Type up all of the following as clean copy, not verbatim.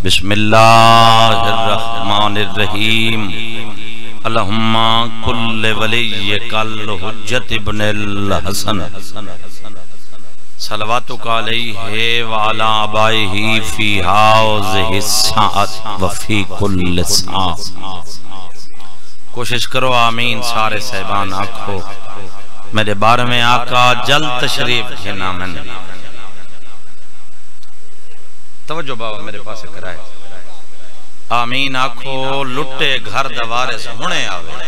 بسم اللہ الرحمن الرحیم اللہم کل ولیک الحجت ابن الحسن صلواتک علیہ وعلی آبائہ فی ہذہ الساعۃ وفی کل ساعۃ۔ کوشش کرو آمین سارے صاحبان آکھو میرے بارے میں آقا جلد تشریف کے نامن۔ توجہ بابا میرے پاس کرائے آمین آکھو لٹے گھر دوارس ہونے آوے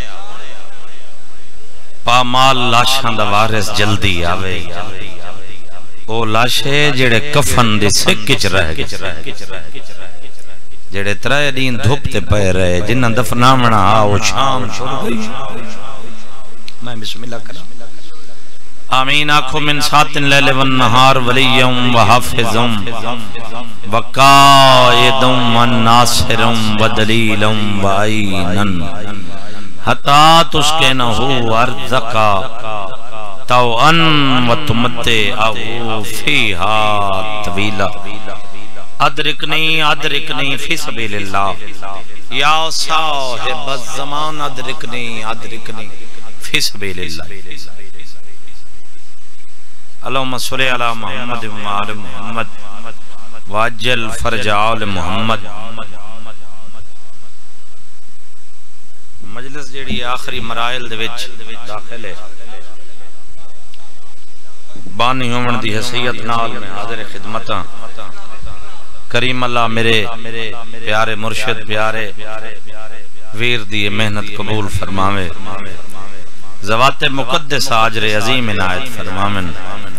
پامال لاشاں دوارس جلدی آوے او لاشے جڑے کفن دی سکچ رہ گئے جڑے ترائے دین دھوپتے پہ رہے جنہ دفنامنا آو شام چھوڑ گئی۔ میں بسم اللہ کرام آمین آکھو من ساتن لیل والنہار ولیم وحافظم وقائدم وناصرم ودلیلم وعینن حتی تسکنہو ارزقا توان وتمتعہو فیہا طویلا۔ ادرکنی ادرکنی فی سبیل اللہ یا صاحب الزمان ادرکنی ادرکنی فی سبیل اللہ۔ اللہم صلی علی محمد وعلی محمد واجل فرج آل محمد۔ مجلس جیڑی آخری مرائل دے وچ داخل ہے بانی ہومن دی حیثیت نال میں حاضر خدمتاں کریم اللہ میرے پیارے مرشد پیارے ویر دی محنت قبول فرماوے زوات مقدس آجر عظیم عنایت فرمامن۔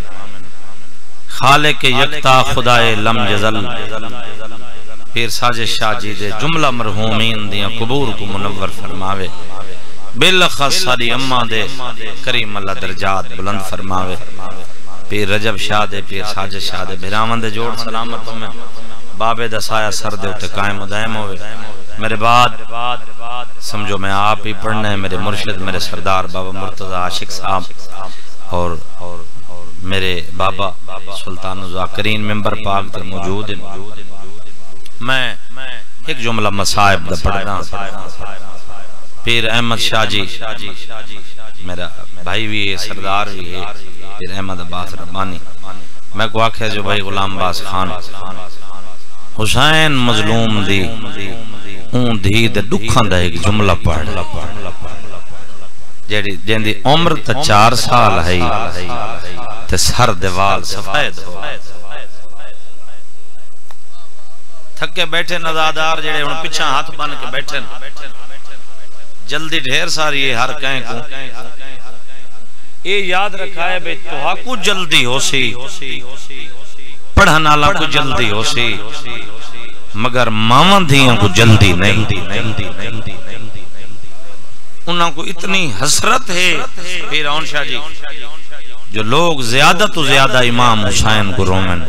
خالق یکتا خدائے لم جزل پیر ساجد شاہ جی دے جملہ مرحومین دیاں قبور کو منور فرماوے بالخص ساری اماں دے کریم اللہ درجات بلند فرماوے پیر رجب شاہ دے پیر ساجد شاہ دے بھراون دے جوڑ سلامتوں میں بابے دا سایہ سر دے اتے قائم و دائم ہوئے۔ میرے بعد سمجھو میں آپ ہی پڑھنا ہے میرے مرشد میرے سردار بابا مرتضی عاشق صاحب اور میرے بابا سلطان ذاکرین ممبر پاک در موجود ہیں۔ میں ایک جملہ مصائب دا پڑھنا پیر احمد شاہ جی میرا بھائی بھی ہے سردار بھی ہے پیر احمد عباس ربانی میں کو آکھے جو بھائی غلام باز خان حسین مظلوم دی اون دھی دے دکھاں دا ایک جملہ پڑھ جن دی عمر تا 4 سال ہے تے سر دیوال سفید ہو تھکے بیٹھے نزادار جڑے ان پچھا ہاتھ بن کے بیٹھے جلدی ڈھیر ساری ہے ہر کہیں کو یہ یاد رکھا ہے بے توہاکو جلدی ہو سی پڑھنالا کو جلدی ہو سی مگر مامان دھیاں کو جلدی نہیں۔ انہاں کو اتنی حسرت ہے پیران شاہ جی جو لوگ زیادہ تو زیادہ امام حسین کو رومن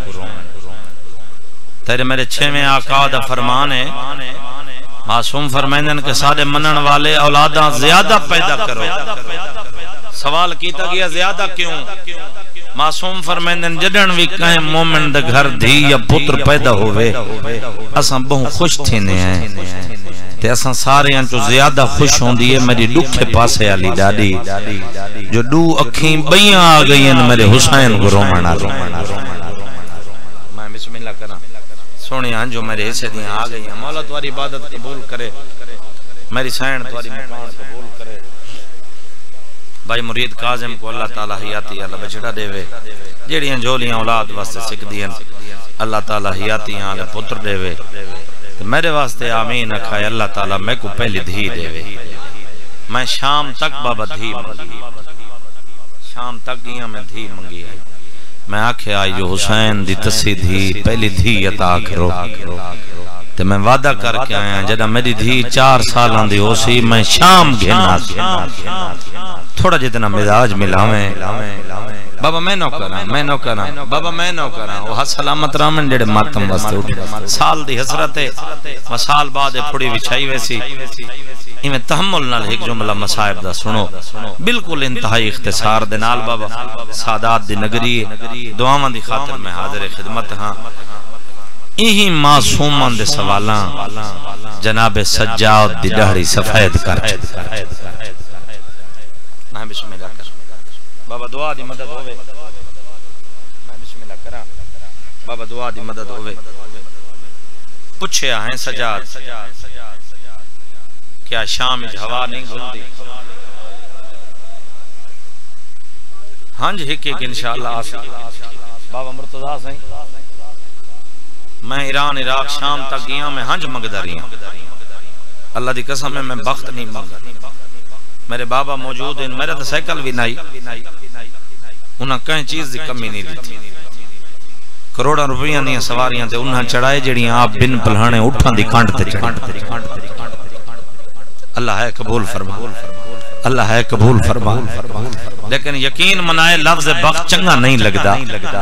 تیرے میرے 6ویں آقا دا فرمان ہے معصوم فرمائندن کے سارے منن والے اولاداں زیادہ پیدا کرو۔ سوال کیتا گیا زیادہ کیوں؟ معصوم فرمائندن جڑن بھی کہیں مومن دے گھر دھی یا پتر پیدا ہوئے اساں بہت خوش تھینے ہیں تے اساں سارے انچو زیادہ خوش ہوں دیئے میری دکھے پاسے علی ڈاڈی جو دو اکھیں بیاں آ گئی ہیں میرے حسین کو رومنا۔ میں بسم اللہ کرنا سونی ہاں جو میرے حصے دیاں آ گئی ہیں مولا تواری عبادت قبول کرے میری سین تواری مقام قبول کرے۔ بھائی مرید قاظم کو اللہ تعالیٰ حیاتی اللہ بچڑا دے وے جیڑیاں جولیاں اولاد واسطے سکھ دیں اللہ تعالیٰ حیاتی اللہ پتر دے وے میرے واسطے آمین اکھائے اللہ تعالیٰ میں کو پہلی دھی دے وے۔ میں شام تک بابا دھی منگی شام تک گیاں میں دھی منگی ہے میں آکھے آئی جو حسین دی تسی دھی پہلی دھی عطا کرو تے میں وعدہ کر کے آیا جدہ میری دھی 4 سالان دی ہو سی میں شام گھنا تھوڑا جتنا مزاج ملاویں بابا میں نو کرا بابا میں نو کرا وہ سلامت رامن جڑے ماتم واسطے اٹھے سال دی حسرت ہے و سال بعد پھڑی وچھائی ویسی میں تحمل نال ایک جملہ مصائب دا سنو بالکل انتہائی اختصار دے نال بابا سادات دی نگری دعاواں دی خاطر میں حاضر خدمت ہاں یہی معصومان دے سوالاں جناب سجاد دی دہڑی سفید کر میں بسم اللہ کر بابا دعا دی مدد ہوئے میں بسم اللہ کرا بابا دعا دی مدد ہوئے پوچھیا ہیں سجاد کیا شام وچ ہوا نہیں گھلدی ہاں جی ایک انشاءاللہ آسی بابا مرتضیٰ سائیں میں ایران عراق شام تک گیا میں ہنج مگدہ رہی ہوں اللہ دی قسم ہے میں بخت نہیں مانگا میرے بابا موجود ہیں میرے تو سائیکل بھی نہیں انہاں کہیں چیز دی کمی نہیں دیتی کروڑا روپیاں نہیں سواریاں تے انہاں چڑھائے جڑیاں آپ بن پلہانے اٹھاں دی کانٹ تے چڑھائے اللہ ہے قبول فرما اللہ ہے قبول فرما لیکن یقین منائے لفظ بخت چنگا نہیں لگدا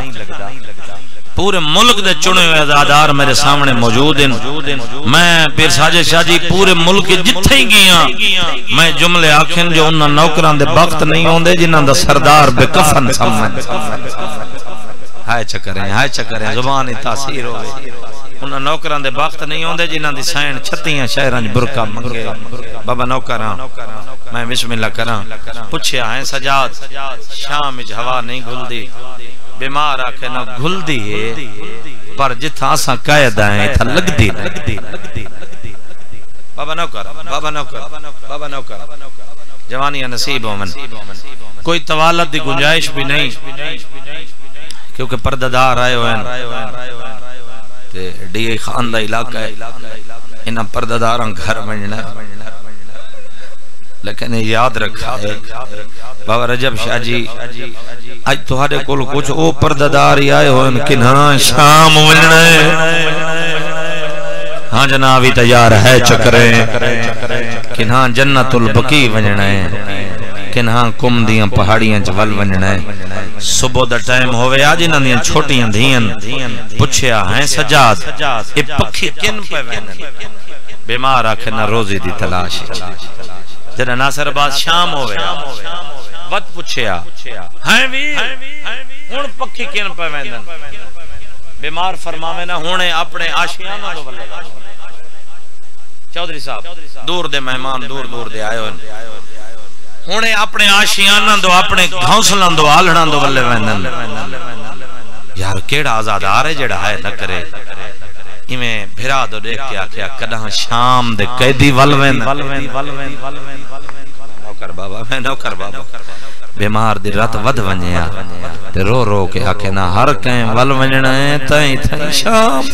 پورے ملک دے چنے ہوئے عزادار میرے سامنے موجود ہیں میں پیر ساجد شاہ جی پورے ملک جتھے ہی گیا میں جملے آکھن جو انہاں نوکران دے بخت نہیں ہوندے جنہاں دا سردار بے کفن سمجھ ہائے چکریں زبانی تاثیر ہوئے انہاں نوکران دے بخت نہیں ہوندے جنہاں دی سائن چھتیاں شہران برکہ منگے بابا نوکران میں بسم اللہ کراں پوچھیا ہیں سجاد شام وچ ہوا نہیں گھلدی بیمار آکھے نہ گھلدی ہے پر جتھا اساں قائد ہیں اتھا لگدی بابا نوکر جوانیاں نصیب ہومن کوئی توالت دی گنجائش بھی نہیں کیونکہ پرددار آئے ہوئے تے ڈی اے خان دا علاقہ ہے انہاں پردداراں گھر منجنا لیکن یاد رکھا ہے بابا رجب شاہ جی آج تہاڈے کول کچھ او پرددار ہی آئے ہوئے کنہاں شام ونجنا ہے ہاں جناب ہی تیار ہے چکریں کنہاں جنت البقی ونجنا ہے کنہاں کم دیاں پہاڑیاں چول ونجنا ہے صبح دا ٹائم ہوئے آج انہاں دیاں چھوٹیاں دھیاں پوچھیا ہیں سجاد اے پکھی کن پہ ونجن بیمار آکھے نہ روزی دی تلاش جنہ ناصر آباد شام ہوئے وقت پوچھیا ہیں بھی ہون پکھی کن پہ ونجن بیمار فرماوے نہ ہونے اپنے آشیانہ دو بلے چودھری صاحب دور دے مہمان دور دے آئے ہونے اپنے آشیانہ دو اپنے گھونسلان دو آلڑان دو بلے وینن یار کیڑا آزادار ہے جڑا ہے نہ کرے ایمیں بھرا دو دیکھ کے آکھیا کدہاں شام دے قیدی والوین نوکر بابا بیمار دی رات ود ونجیا تے رو رو کے آکھے نہ ہر کہیں ول ونجنا ہے تائیں شام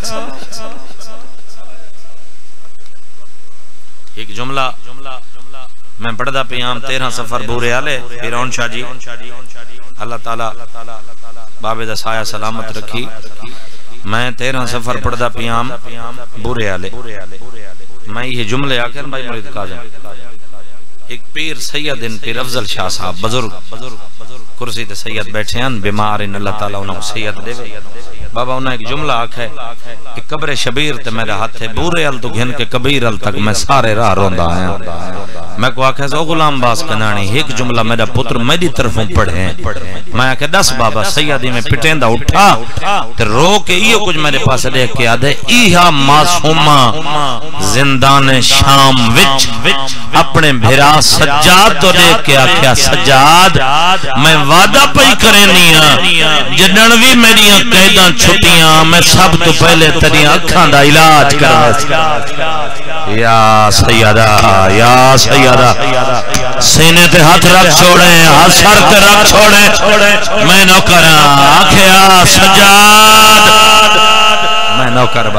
ایک جملہ میں پڑھدا پیام 13 سفر بورے آلے پیرون شاہ جی اللہ تعالیٰ بابے دا سایہ سلامت رکھی میں 13 سفر پڑھدا پیام بورے آلے میں یہ جملے آکر بھائی مرید کاظم ایک پیر سید ان پیر افضل شاہ صاحب بزرگ کرسی تے سید بیٹھے ہیں بیمار ان اللہ تعالیٰ انہوں سید دے بابا انہوں ایک جملہ آکھا ہے کہ قبر شبیر تے میرے ہاتھ ہے بورے ال تو گھن کے کبیر ال تک میں سارے راہ روندہ آیا میں کو آکھا ہے او غلام باس کنانی ایک جملہ میرا پتر میری طرفوں پڑھے ہیں میں آکھا 10 بابا سیدی میں پٹیندہ اٹھا تے رو کے یہ کچھ میرے پاس دیکھ کے آدھے ایہا معصومہ زندان شام وچ اپنے بھرا سجاد تو دیکھ کے آکھا سجاد میں وعدہ پئی کرنیاں جنڑوی میری قیداں چھٹیاں میں سب تو پہلے تری اکھاں دا علاج کرنا یا سیدہ سینے تے ہاتھ رکھ چھوڑیں ہاتھ سر تے رکھ چھوڑیں میں نوکر آکھیا سجاد میں نوکر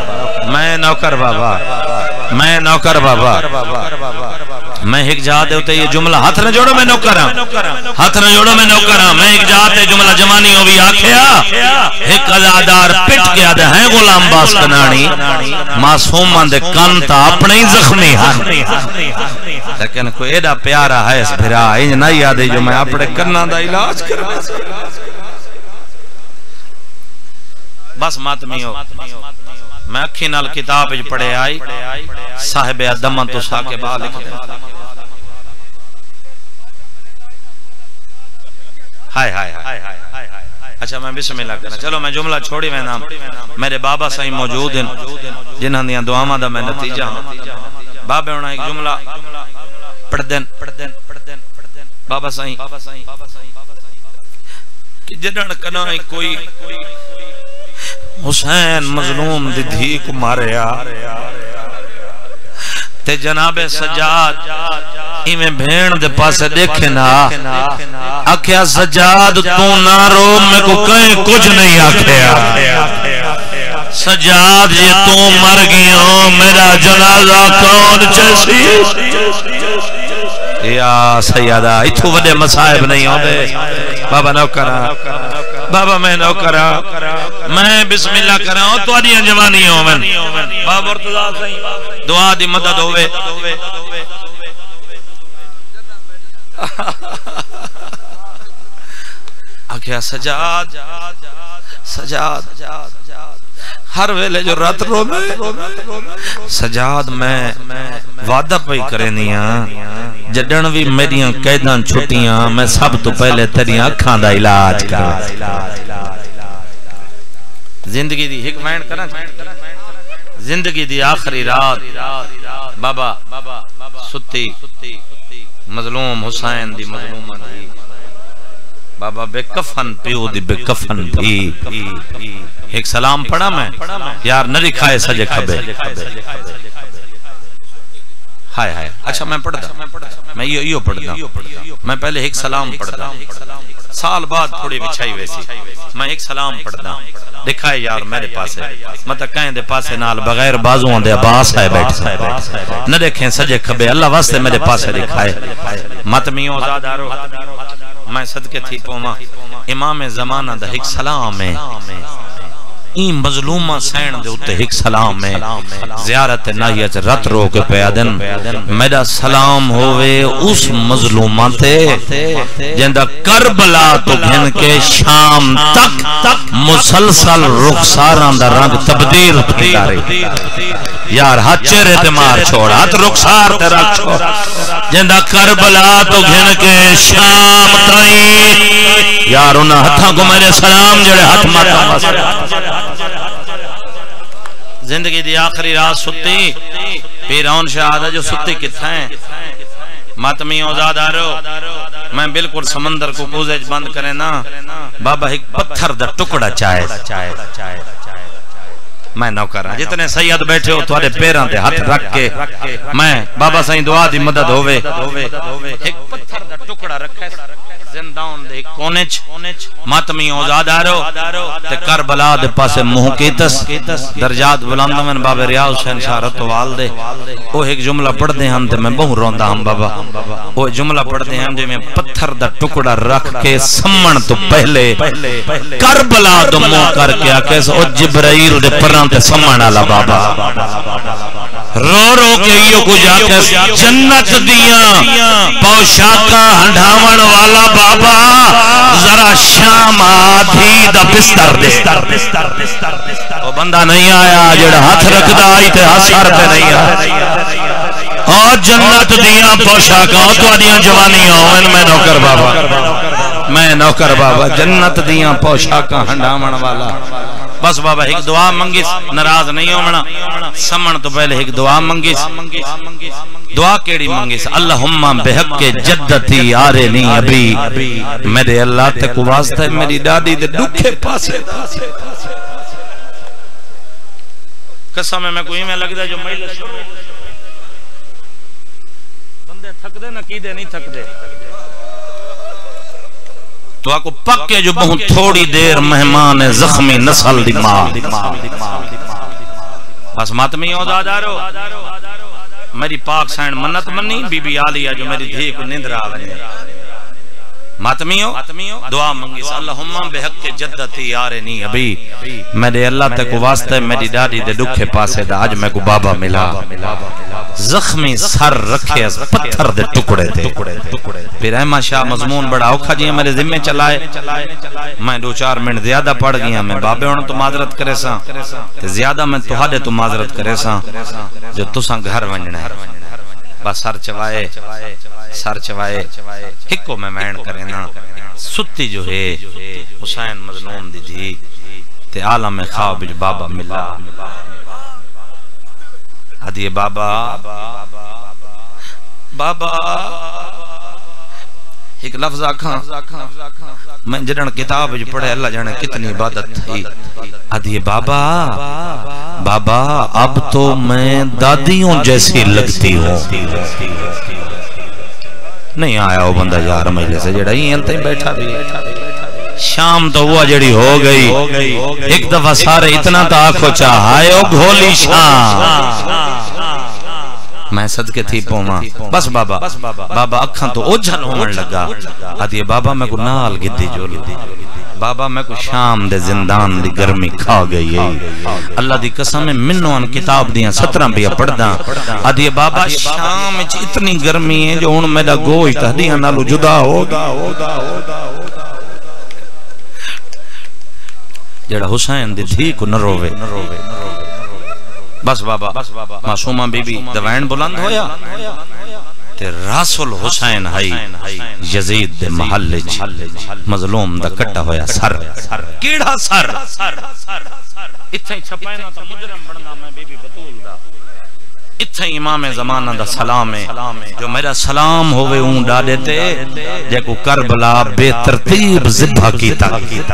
بابا میں ایک جہاں دے ہوتے یہ جملہ ہاتھ نہ جوڑو میں نوکراں میں ایک جہاں دے جملہ جمانیوں بھی آکھیا ایک عزادار پٹ کے آدھے ہیں غلام باس کنانی معصومان دے کن تا اپنے ہی زخمی ہیں لیکن کوئی ایڈا پیارا ہے اس بھرا انج نہیں آدھے جو میں اپنے کنہ دا علاج کرنا بس ماتمی ہو میں اکھی نال کتاب پڑھے آئی صاحب ادمن تو ساکے با لکھ دے ہائے اچھا میں بسم اللہ کرنا چلو میں جملہ چھوڑی میں نام میرے بابا صحیح موجود ہیں جنہاں دیاں دعاواں دا میں نتیجہ بابے ہونا ایک جملہ پڑھ دین بابا صحیح کہ جنہاں کنا کوئی حسین مظلوم دی دھی کو ماریا تے جناب سجاد ایویں بھین دے پاسے دیکھے نا آکھیا سجاد تو نہ رو میں کو کہیں کچھ نہیں آکھیا سجاد یہ تو مر گیا میرا جنازہ کون چیسی یا سیدہ اتھو وڈے مصائب نہیں ہوندے بابا نو کرا بابا میں نو کرا میں بسم اللہ کرا ہوں تو آدیاں جوانی ہوں میں بابا مرتضیٰ صحیح دعا دی مدد ہوئے آکھیا سجاد سجاد ہر ویلے جو رات رو میں سجاد میں وعدہ پئی کرنیاں جڈن بھی میریاں قیداں چھٹیاں میں سب تو پہلے تیریاں اکھاں دا علاج کرا زندگی دی حکمین کرنا زندگی دی آخری رات بابا ستی مظلوم حسین دی مظلومہ دی بابا بے کفن پیو دی بے کفن بھی ایک سلام پڑھا میں یار نہ رکھائے سجے کھبے ہائے ہائے اچھا میں پڑھ دا میں یہ پڑھ دا میں پہلے ایک سلام پڑھ دا سال بعد تھوڑی بچھائی ویسی میں ایک سلام پڑھ دا دکھائے یار میرے پاس ہے مطلب کہیں دے پاسے نال بغیر بازوان دے عباس ہے بیٹھ نہ دیکھیں سجے کھبے اللہ واسطے میرے پاسے دکھائے متمیوں زادارو میں صدقے تھی پوما امام زمانہ دا ایک سلام ہے این مظلومہ سین دے اتے ایک سلام ہے زیارت نائیت رت رو کے پیادن میرا سلام ہوئے اس مظلومہ تے جندہ کربلا تو گھن کے شام تک مسلسل رخساران دا رنگ تبدیل پھیلا رہی یار ہاتھ چہرے تے مار چھوڑ ہاتھ رخسار تے رکھ چھوڑ جندہ کربلا تو گھن کے شام تائیں یار انہا ہتھاں کو میرے سلام جڑے ہاتھ ماتا زندگی دی آخری رات ستی پیران شہادہ جو ستی کتھا ہیں ماتمی اوزاد آرو میں بالکل سمندر کو کوزج بند کرے نا بابا ایک پتھر دا ٹکڑا چاہے میں نو کر رہا جتنے سید بیٹھے ہو توارے پیران تے ہاتھ رکھ کے میں بابا سائیں دعا دی مدد ہوئے ایک پتھر دا ٹکڑا رکھے زندان دے کونچ ماتمی اوزاد آرو تے کربلا دے پاسے محقیتس درجات بلند من بابا ریاض حسین شاہ رتو والدے وہ ایک جملہ پڑھ دے ہم تے میں بہت روندہ ہم بابا وہ جملہ پڑھ دے ہم جو میں پتھر دا ٹکڑا رکھ کے سمن تو پہلے کربلا دو مو کر کے آکیس او جبرائیل دے پران تے سمن آلا بابا رو رو کے یہ کو جا کے جنت دیاں پوشاکا ہنڈھاون والا بابا ذرا شام آدھی دا بستر دے وہ بندہ نہیں آیا جڑا ہاتھ رکھ دا آئی تے حسار تے نہیں آیا اور جنت دیاں پوشاکا تو آدیاں جوانیاں ہوئن میں نوکر بابا جنت دیاں پوشاکا ہنڈھاون والا بس بابا ایک دعا منگیس ناراض نہیں ہونا سمن تو پہلے ایک دعا منگیس دعا کیڑی منگیس اللہم بحق جدتی آرینی ابی میرے اللہ تک واسطہ ہے میری ڈاڈی دے دکھے پاسے قسم ہے میں کوئی میں لگ دے جو میلے بندے تھک دے نہ کی دے نہیں تھک دے تو آکو پکے جو بہت تھوڑی دیر مہمان زخمی نسل دی ماں بس ماتمی اوزاد آرو میری پاک سین منت منی بی بی آلیہ جو میری دھی کو نندر آوے ماتمیوں دعا منگیس اللہم بحق جدتی آرینی ابھی میرے اللہ تک واسطہ میری ڈاڈی دے دکھے پاسے دا آج میں کو بابا ملا زخمی سر رکھے از پتھر دے ٹکڑے تھے پھر احمد شاہ مضمون بڑا اوکھا جی میرے ذمہ چلائے میں 2-4 منٹ زیادہ پڑھ گیا میں بابے ہونا تو معذرت کرے ساں زیادہ میں تو ہاڑے تو معذرت کرے ساں جو تساں گھر ونجنے بس سر چوائے ہکو میں مین کرے نا ستی جو ہے حسین مظلوم دی تھی تے عالم خواب وچ بابا ملا ہدی بابا بابا ایک لفظ آکھاں میں جڑن کتاب وچ پڑھے اللہ جانے کتنی عبادت تھی ہدی بابا بابا اب تو میں دادیوں جیسی لگتی ہوں نہیں آیا وہ بندہ یار مجلے سے جڑا ہی انتے بیٹھا بھی شام تو ہوا جڑی ہو گئی ایک دفعہ سارے اتنا تا آنکھو چاہائے او گھولی شام میں صدقے تھی پوما بس بابا بابا اکھاں تو اوجھل ہومن لگا آدھی بابا میں کو نال گدی جو لدی بابا میں کو شام دے زندان دی گرمی کھا گئی ہے اللہ دی قسم ہے منوان کتاب دیاں 17 بھی پڑھ دا آدھی بابا شام اچ اتنی گرمی ہے جو ان میرا گوشت ہدیاں نالو جدا ہوگا جڑا حسین دی دھی کو نہ روے بس بابا معصومہ بی بی دوائن بلند ہویا تے رسول حسین ہائی یزید دے محلے مظلوم دا کٹا ہویا سر کیڑا سر اتھے چھپائنا تا مجرم بڑھنا میں بی بی بطول دا اتھے امام زمانہ دا سلام ہے جو میرا سلام ہوئے اون ڈالے تے جے کو کربلا بے ترتیب ذبح کیتا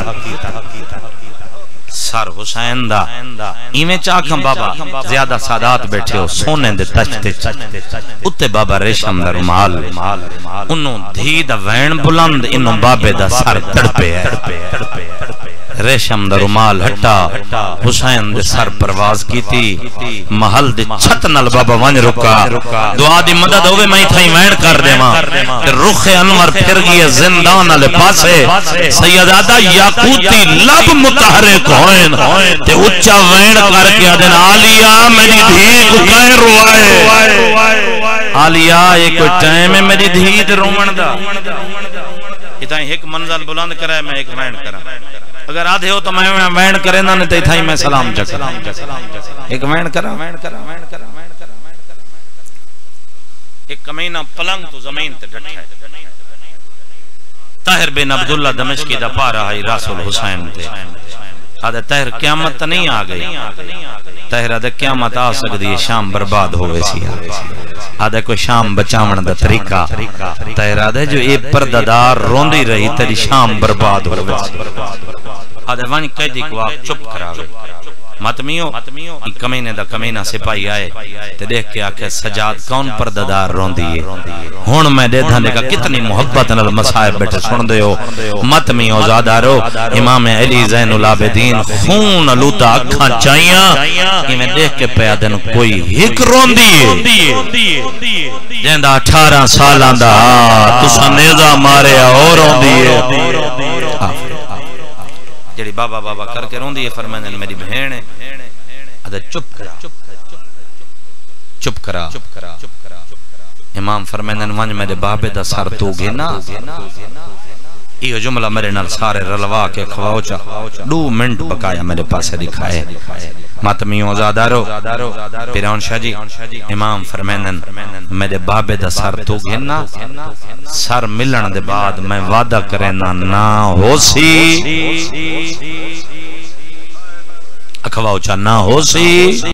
سر حسین دا ایمیں چاکھاں بابا زیادہ سادات بیٹھے ہو سونے دے تچتے اتے بابا ریشم دا رمال انہوں دھی دا وین بلند انہوں بابے دا سر تڑپے ہے ریشم دا رمال ہٹا حسین دے سر پرواز کی تھی محل دے چھت نل بابا ونج رکا دعا دی مدد ہوئے میں تھا وین کر دے ماں رخ انور پھر گئے زندان علی پاسے سیدادہ یاقوتی لب متحرک ہوئن تے اچھا وین کر کے آدن آلیا میری دھی کو کہیں روائے آلیا ایک کوئی ٹائم ہے میری دھی دے رومن دا اتائیں ایک منزل بلند کرائے میں ایک وین کرا اگر آدھے ہو تو میں وین کرے نہ تے تھائی میں سلام چکا ایک وین کرا ایک کمینہ پلنگ تو زمین تے ڈٹھا ہے طاہر بن عبداللہ دمشقی دا پا رہا ہے رسول حسین تے آدھے طاہر قیامت نہیں آ گئی طاہر آدھے قیامت آ سکتی شام برباد ہوئے سی آدھے کوئی شام بچاون دا طریقہ طاہر آدھے جو اے پرددار روندی رہی تیری شام برباد ہوئے سی آدھے وانی قیدی کو آپ چپ کرا گئے ماتمیوں کمینے دا کمینہ سپاہی آئے تے دیکھ کے آکھے سجاد کون پرددار رون دیئے ہون میں دے دھانے کا کتنی محبت نل مسائب بیٹھے سن دے ہو ماتمیوں زادارو امام علی زین العابدین خون لوتا اکھاں چاہیاں کہ میں دیکھ کے پیادن کوئی ہک رون دیئے جیندہ 18 سالان دا تسا نیزہ مارے اور رون دیئے جڑی بابا بابا کر کے رون دیئے فرمائنے میری بہن ہے ادھا چپ کرا امام فرمائنے وانج میرے بابے دا سر تو گینا یہ جملہ میرے نال سارے رلوا کے کھواؤ چا 2 منٹ بکایا میرے پاسے دکھائے ماتمیوں زادارو پیران شاہ جی امام فرمینن میرے بابے دا سر تو گھننا سر ملن دے بعد میں وعدہ کرنا نہ ہو سی اکھواؤ چا نہ ہو سی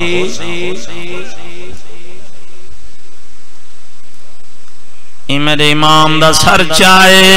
میرے امام دا سر چاہے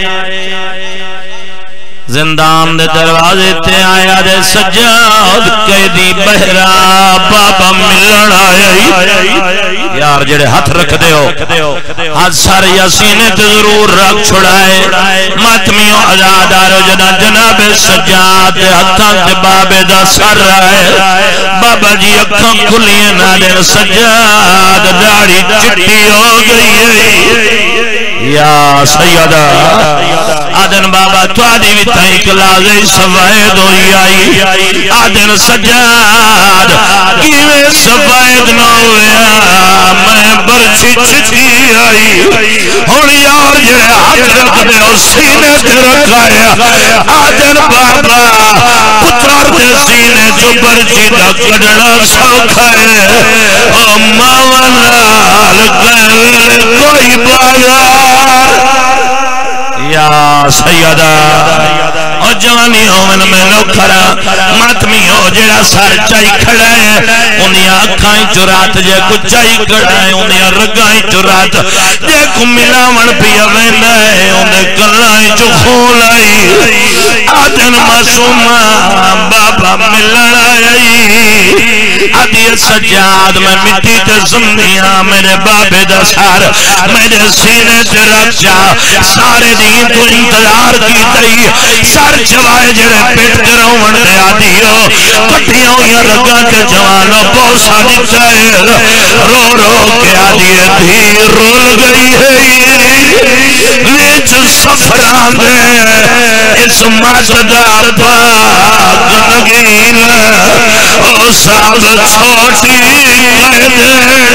زندان دے دروازے تے آیا دے سجاد قیدی بہرا بابا ملن آیا یار جڑے ہاتھ رکھ دے ہو ہاتھ سر یا سینے تے ضرور رکھ چھڑائے ماتمیوں ازادارو جنا جناب سجاد دے ہتھاں تے بابے دا سر آئے بابا جی اکھاں کھلیں نہ دے سجاد داڑھی چٹی ہو گئی یا سیدہ آدن بابا توادی بھی تائک لازے سفید ہوئی آئی آدن سجاد کیویں سفید نہ ہویا میں برچی چٹی آئی ہون یار جڑے ہاتھ رکھ دے اور سینے تے رکھایا آدن بابا پتر دے سینے جو برچی دا کڑنا سوکھا ہے او ماوالال گئے کوئی بازار یا سیدہ او جوانی ہومن میں لوکھرا ماتمی ہو جڑا سر چائی کھڑا ہے انہیں آکھائیں چرات جے کچھ چائی کھڑا ہے انہیں رگائیں چرات جے کو ملاون پیا ویندا ہے انہیں کلائیں جو خول آئی آدن معصومہ بابا ملن آئی آدھی سجاد میں مٹی تے زمینیاں میرے بابے دا سار میرے سینے تے رکھ جا سارے دین تو انتظار کی تئی سر چوائے جڑے پیٹ کروڑ دے آدھیو کٹھیوں یا رگا کے جوانوں بوسا نکائے رو رو کے آدھیے تھی رول گئی ہے ویچ سفران دے اس ماتدہ پاک نگین او سال چھوٹی قیدے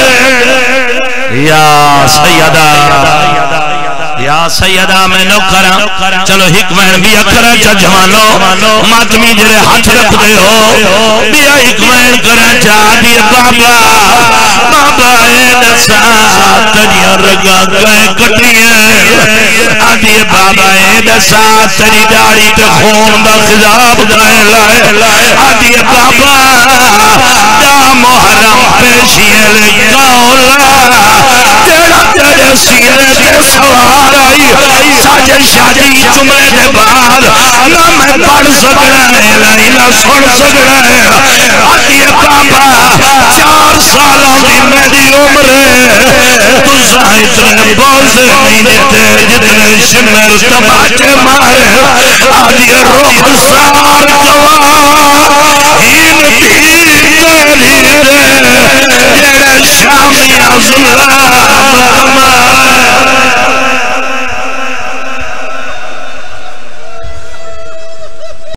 یا سیدہ یا سیدہ میں نوکرہ چلو حکمین بھی اکھرہ چا جوانو ماتمی جرے ہاتھ رکھ دے ہو بیا حکمین کرا چا دی بابا بابا اے دسا تجھے رگا گئے کٹیے آدھی بابا اے دسا تری داڑی تے خون دا خضاب گئے لائے آدھی بابا دا محرم پیشیے لے گولا تیرا تیرے سینے تے سوار آئی ساجد شادی جملے دے بعد نہ میں پڑھ سکڑا ہے نہ سن سکڑا ہے آدھی بابا 4 سالوں کی میری عمر تو اتنے بوزے نہیں دیتے جتنے شمر تماچے مارے آدھی روح سار جو